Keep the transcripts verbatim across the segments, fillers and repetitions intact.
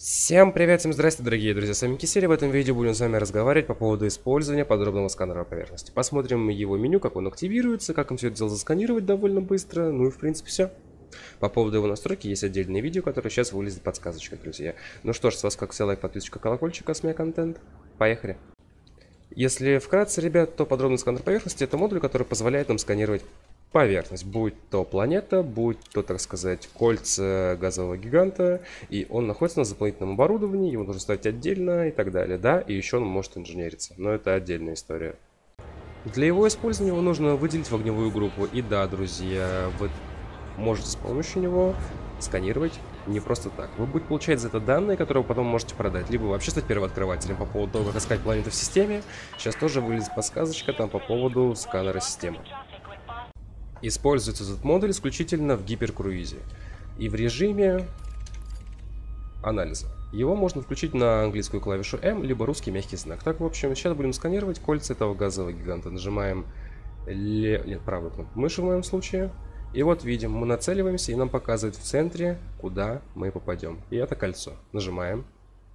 Всем привет, всем здрасте, дорогие друзья, с вами Кисель. В этом видео будем с вами разговаривать по поводу использования подробного сканера поверхности. Посмотрим его меню, как он активируется, как им все это дело засканировать довольно быстро. Ну и в принципе все. По поводу его настройки есть отдельное видео, которое сейчас вылезет подсказочка, друзья. Ну что ж, с вас как все, лайк, подписочка, колокольчик, осмея контент. Поехали. Если вкратце, ребят, то подробный сканер поверхности — это модуль, который позволяет нам сканировать поверхность, будь то планета, будь то, так сказать, кольца газового гиганта, и он находится на дополнительном оборудовании, его нужно ставить отдельно и так далее, да, и еще он может инженериться, но это отдельная история. Для его использования его нужно выделить в огневую группу, и да, друзья, вы можете с помощью него сканировать не просто так. Вы будете получать за это данные, которые вы потом можете продать, либо вообще стать первооткрывателем по поводу того, как искать планеты в системе. Сейчас тоже вылезет подсказочка там по поводу сканера системы. Используется этот модуль исключительно в гиперкруизе и в режиме анализа. Его можно включить на английскую клавишу эм, либо русский мягкий знак. Так, в общем, сейчас будем сканировать кольца этого газового гиганта. Нажимаем ле... Нет, правую кнопку мыши в моем случае. И вот видим, мы нацеливаемся, и нам показывает в центре, куда мы попадем. И это кольцо. Нажимаем.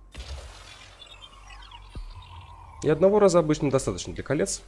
И одного раза обычно достаточно для колец.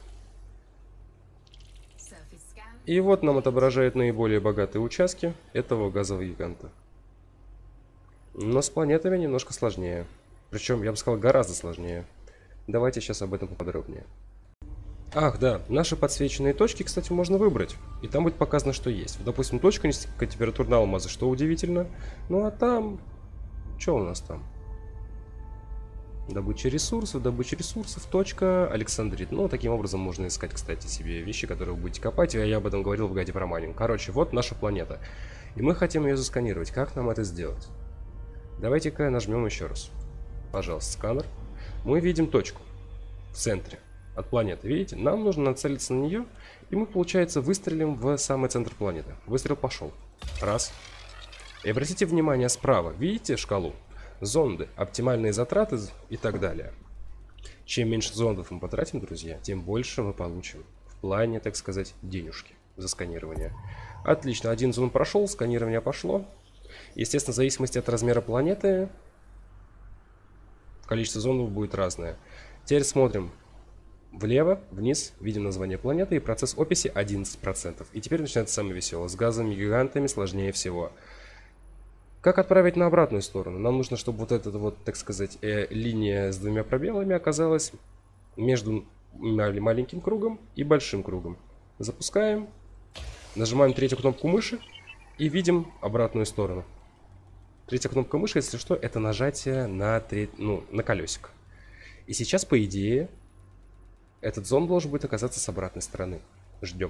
И вот нам отображает наиболее богатые участки этого газового гиганта. Но с планетами немножко сложнее. Причем, я бы сказал, гораздо сложнее. Давайте сейчас об этом поподробнее. Ах, да, наши подсвеченные точки, кстати, можно выбрать. И там будет показано, что есть. Допустим, точка низкотемпературного алмаза, что удивительно. Ну а там... Что у нас там? Добыча ресурсов, добыча ресурсов, точка, Александрит. Ну, таким образом можно искать, кстати, себе вещи, которые вы будете копать. Я об этом говорил в гайде про майнинг. Короче, вот наша планета. И мы хотим ее засканировать. Как нам это сделать? Давайте-ка нажмем еще раз. Пожалуйста, сканер. Мы видим точку в центре от планеты. Видите? Нам нужно нацелиться на нее, и мы, получается, выстрелим в самый центр планеты. Выстрел пошел. Раз. И обратите внимание справа. Видите шкалу? Зонды, оптимальные затраты и так далее. Чем меньше зондов мы потратим, друзья, тем больше мы получим в плане, так сказать, денежки за сканирование. Отлично, один зонд прошел, сканирование пошло. Естественно, в зависимости от размера планеты количество зондов будет разное. Теперь смотрим влево, вниз, видим название планеты и процесс описи одиннадцать процентов. И теперь начинается самое веселое. С газовыми гигантами сложнее всего. Как отправить на обратную сторону? Нам нужно, чтобы вот эта вот, так сказать, э, линия с двумя пробелами оказалась между маленьким кругом и большим кругом. Запускаем, нажимаем третью кнопку мыши и видим обратную сторону. Третья кнопка мыши, если что, это нажатие на, треть, ну, на колесико. И сейчас, по идее, этот зонд должен будет оказаться с обратной стороны. Ждем.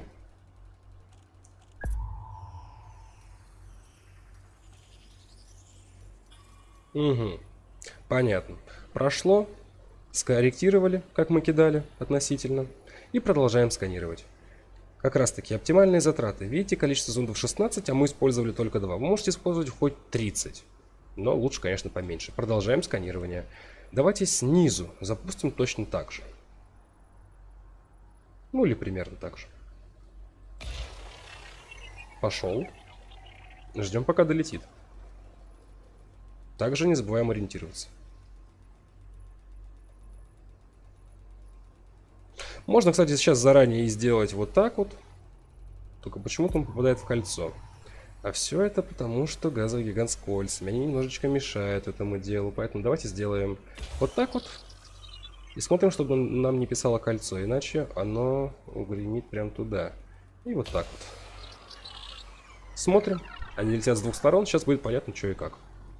Угу, понятно. Прошло, скорректировали, как мы кидали относительно, и продолжаем сканировать. Как раз таки оптимальные затраты. Видите, количество зондов шестнадцать, а мы использовали только два. Вы можете использовать хоть тридцать, но лучше, конечно, поменьше. Продолжаем сканирование. Давайте снизу запустим точно так же. Ну или примерно так же. Пошел. Ждем, пока долетит. Также не забываем ориентироваться. Можно, кстати, сейчас заранее и сделать вот так вот. Только почему-то он попадает в кольцо. А все это потому, что газовый гигант с кольцами. Они немножечко мешают этому делу. Поэтому давайте сделаем вот так вот. И смотрим, чтобы нам не писало кольцо. Иначе оно угремит прям туда. И вот так вот. Смотрим. Они летят с двух сторон. Сейчас будет понятно, что и как.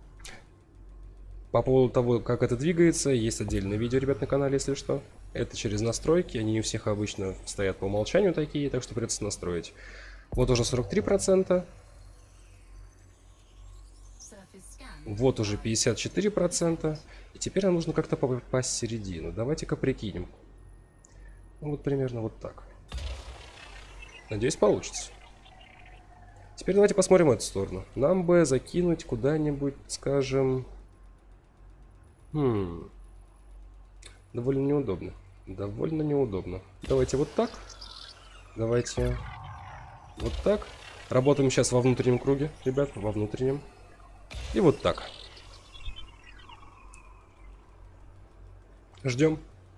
По поводу того, как это двигается, есть отдельное видео, ребят, на канале, если что. Это через настройки, они у всех обычно стоят по умолчанию такие, так что придется настроить. Вот уже сорок три процента. Вот уже пятьдесят четыре процента. И теперь нам нужно как-то попасть в середину. Давайте-ка прикинем. Ну, вот примерно вот так. Надеюсь, получится. Теперь давайте посмотрим эту сторону. Нам бы закинуть куда-нибудь, скажем... Хм. Довольно неудобно. Довольно неудобно. Давайте вот так. Давайте вот так. Работаем сейчас во внутреннем круге, ребят, во внутреннем. И вот так. Ждем.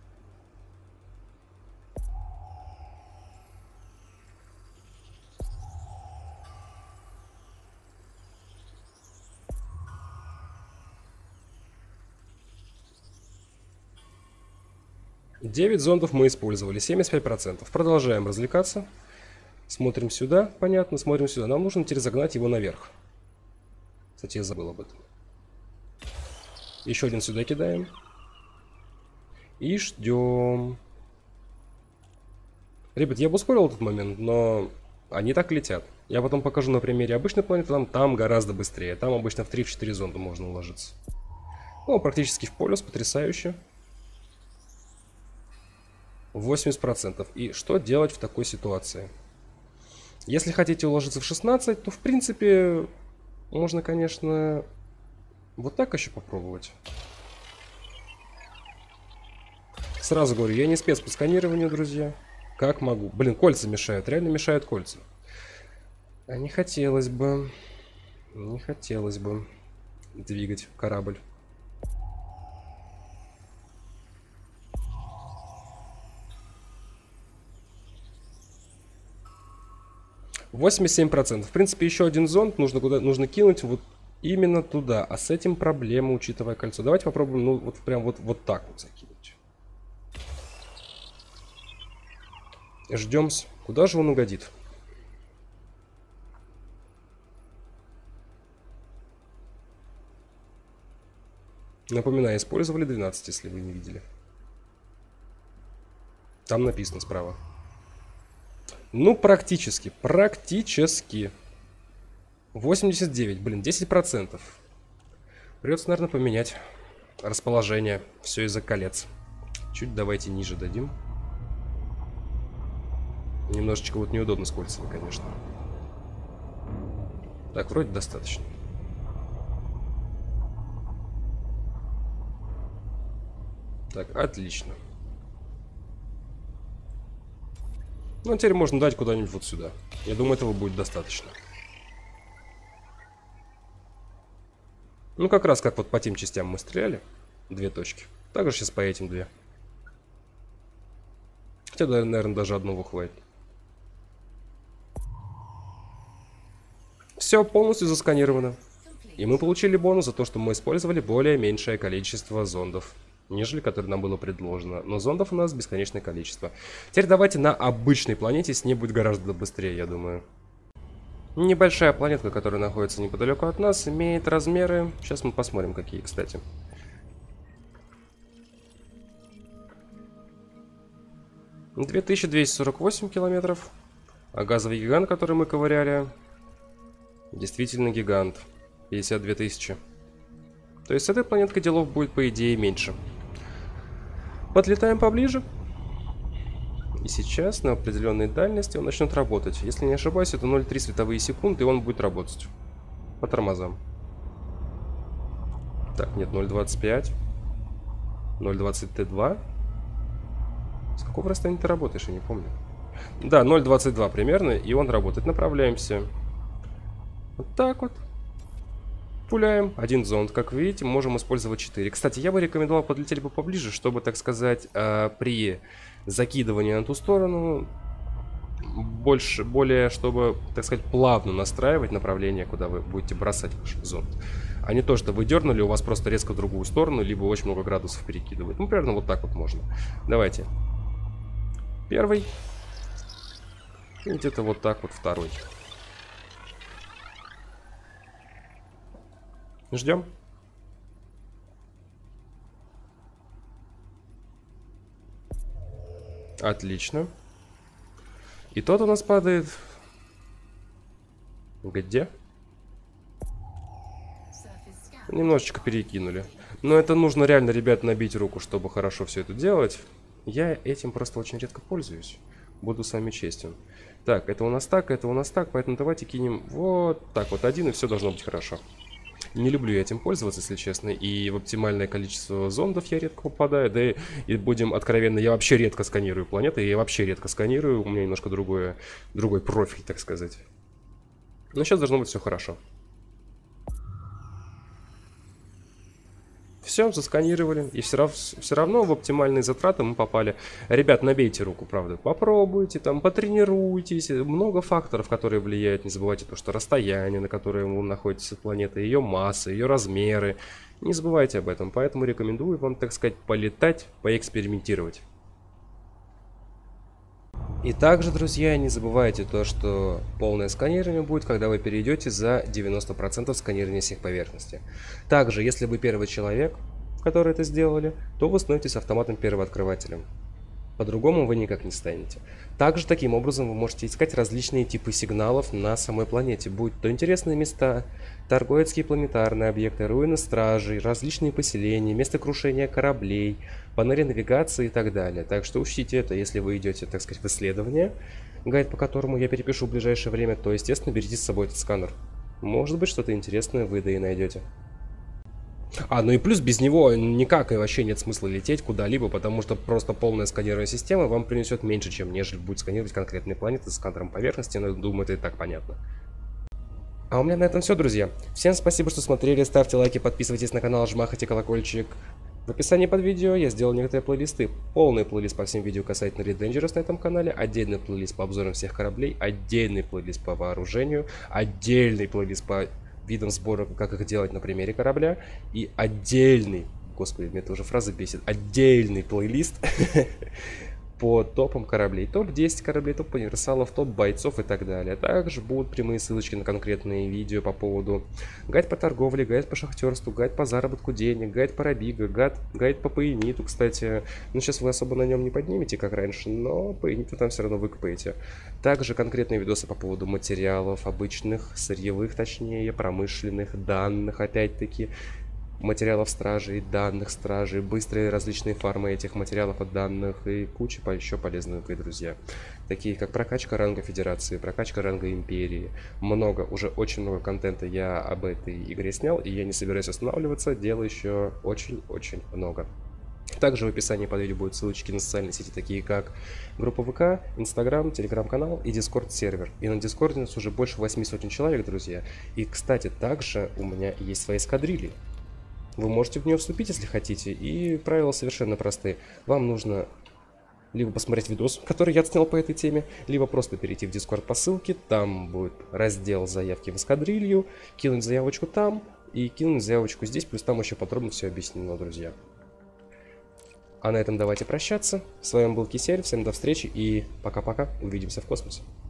девять зондов мы использовали, семьдесят пять процентов. Продолжаем развлекаться. Смотрим сюда, понятно, смотрим сюда. Нам нужно теперь загнать его наверх. Кстати, я забыл об этом. Еще один сюда кидаем. И ждем. Ребят, я бы ускорил этот момент, но они так летят. Я потом покажу на примере обычной планеты, там, там гораздо быстрее. Там обычно в три-четыре зонда можно уложиться. Ну, практически в полюс, потрясающе. восемьдесят процентов. И что делать в такой ситуации? Если хотите уложиться в шестнадцать, то в принципе можно, конечно, вот так еще попробовать. Сразу говорю, я не спец по сканированию, друзья. Как могу. Блин, кольца мешают, реально мешают кольца. А не хотелось бы, не хотелось бы двигать корабль. восемьдесят семь процентов. В принципе, еще один зонд нужно, куда, нужно кинуть вот именно туда. А с этим проблема, учитывая кольцо. Давайте попробуем, ну, вот прям вот, вот так вот закинуть. Ждем. Куда же он угодит? Напоминаю, использовали двенадцать, если вы не видели. Там написано справа. Ну, практически. Практически. восемьдесят девять. Блин, десять процентов. Придется, наверное, поменять расположение. Все из-за колец. Чуть давайте ниже дадим. Немножечко вот неудобно с кольцами, конечно. Так, вроде достаточно. Так, отлично. Ну, а теперь можно дать куда-нибудь вот сюда. Я думаю, этого будет достаточно. Ну, как раз как вот по тем частям мы стреляли. Две точки. Также сейчас по этим две. Хотя, наверное, даже одного хватит. Все полностью засканировано. И мы получили бонус за то, что мы использовали более меньшее количество зондов, нежели которое нам было предложено. Но зондов у нас бесконечное количество. Теперь давайте на обычной планете, с ней будет гораздо быстрее, я думаю. Небольшая планетка, которая находится неподалеку от нас, имеет размеры. Сейчас мы посмотрим, какие, кстати. две тысячи двести сорок восемь километров. А газовый гигант, который мы ковыряли, действительно гигант. пятьдесят две тысячи. То есть с этой планеткой делов будет, по идее, меньше. Подлетаем поближе. И сейчас на определенной дальности он начнет работать. Если не ошибаюсь, это ноль целых три световые секунды, и он будет работать. По тормозам. Так, нет, ноль целых двадцать пять. ноль целых двадцать тэ два. С какого расстояния ты работаешь, я не помню. Да, ноль целых двадцать два примерно, и он работает. Направляемся. Вот так вот. Пуляем. Один зонд, как вы видите, можем использовать четыре. Кстати, я бы рекомендовал подлететь бы поближе, чтобы, так сказать, при закидывании на ту сторону больше, более, чтобы, так сказать, плавно настраивать направление, куда вы будете бросать ваш зонд. А не то, что вы дернули, у вас просто резко в другую сторону, либо очень много градусов перекидывает. Ну, примерно вот так вот можно. Давайте. Первый. И где-то вот так вот второй. Ждем. Отлично. И тот у нас падает. Где? Немножечко перекинули. Но это нужно реально, ребят, набить руку, чтобы хорошо все это делать. Я этим просто очень редко пользуюсь. Буду с вами честен. Так, это у нас так, это у нас так. Поэтому давайте кинем вот так вот один, и все должно быть хорошо. Не люблю я этим пользоваться, если честно. И в оптимальное количество зондов я редко попадаю. Да и, и будем откровенны, я вообще редко сканирую планеты. Я вообще редко сканирую. У меня немножко другое, другой профиль, так сказать. Но сейчас должно быть все хорошо. Все, засканировали. И все, рав... все равно в оптимальные затраты мы попали. Ребят, набейте руку, правда. Попробуйте, там, потренируйтесь. Много факторов, которые влияют. Не забывайте то, что расстояние, на котором вы находитесь от планеты, ее масса, ее размеры. Не забывайте об этом. Поэтому рекомендую вам, так сказать, полетать, поэкспериментировать. И также, друзья, не забывайте то, что полное сканирование будет, когда вы перейдете за девяносто процентов сканирования всех поверхностей. Также, если вы первый человек, который это сделали, то вы становитесь автоматом первооткрывателем. По-другому вы никак не станете. Также, таким образом, вы можете искать различные типы сигналов на самой планете, будь то интересные места, торговецкие планетарные объекты, руины стражей, различные поселения, место крушения кораблей, панели навигации и так далее. Так что учтите это, если вы идете, так сказать, в исследование, гайд по которому я перепишу в ближайшее время, то, естественно, берите с собой этот сканер. Может быть, что-то интересное вы да и найдете. А, ну и плюс без него никак и вообще нет смысла лететь куда-либо, потому что просто полная сканирование системы вам принесет меньше, чем нежели будет сканировать конкретные планеты с сканером поверхности, но думаю, это и так понятно. А у меня на этом все, друзья. Всем спасибо, что смотрели, ставьте лайки, подписывайтесь на канал, жмахайте колокольчик. В описании под видео я сделал некоторые плейлисты. Полный плейлист по всем видео касательно Elite Dangerous на этом канале, отдельный плейлист по обзорам всех кораблей, отдельный плейлист по вооружению, отдельный плейлист по видом сбора, как их делать на примере корабля, и отдельный, господи, мне эта уже фраза бесит, отдельный плейлист по топам кораблей, топ десять кораблей, топ универсалов, топ бойцов и так далее. Также будут прямые ссылочки на конкретные видео по поводу гайд по торговле, гайд по шахтерству, гайд по заработку денег, гайд по рабига, гайд, гайд по паениту, кстати. Ну, сейчас вы особо на нем не поднимете, как раньше, но паениту там все равно выкопаете. Также конкретные видосы по поводу материалов, обычных, сырьевых, точнее, промышленных, данных, опять-таки, материалов стражей, данных стражей, быстрые различные фармы этих материалов от данных и куча еще полезных, друзья. Такие как прокачка ранга Федерации, прокачка ранга Империи. Много, уже очень много контента я об этой игре снял, и я не собираюсь останавливаться, делаю еще очень-очень много. Также в описании под видео будут ссылочки на социальные сети, такие как группа ВК, Инстаграм, Телеграм-канал и Дискорд сервер. И на Дискорде у нас уже больше восьми сотен человек, друзья. И, кстати, также у меня есть свои эскадрильи. Вы можете в нее вступить, если хотите, и правила совершенно простые. Вам нужно либо посмотреть видос, который я снял по этой теме, либо просто перейти в Discord по ссылке, там будет раздел заявки в эскадрилью, кинуть заявочку там и кинуть заявочку здесь, плюс там еще подробно все объяснено, друзья. А на этом давайте прощаться. С вами был Кисерь, всем до встречи и пока-пока, увидимся в космосе.